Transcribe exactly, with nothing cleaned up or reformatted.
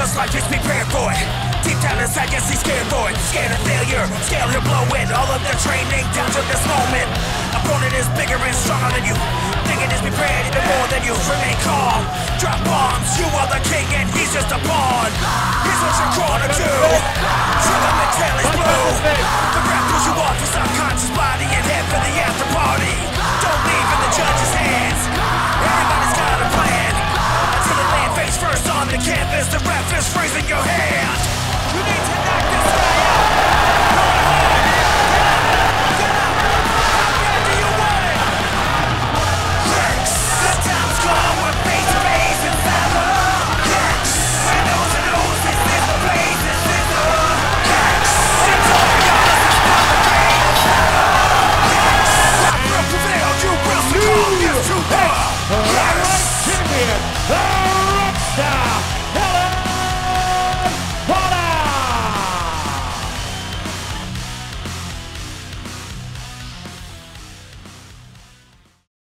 struggles life is prepared for it. Deep down inside, yes, he's scared for it. Scared of failure, scared to blow it. All of the training down to this moment. Opponent is bigger and stronger than you. Thinking is prepared even more than you. Remain calm, drop bombs. You are the king and he's just a pawn. Here's what you're gonna do. Till the tail is blue.